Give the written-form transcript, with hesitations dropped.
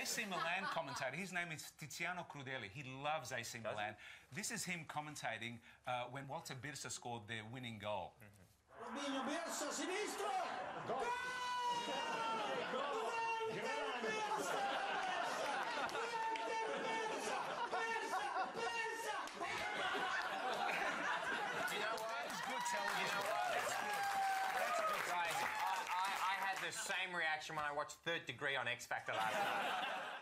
AC Milan commentator. His name is Tiziano Crudeli. He loves AC Milan. This is him commentating when Walter Birsa scored their winning goal. Robinho, Birsa, sinistro! Gol! I had the same reaction when I watched Third Degree on X Factor last night.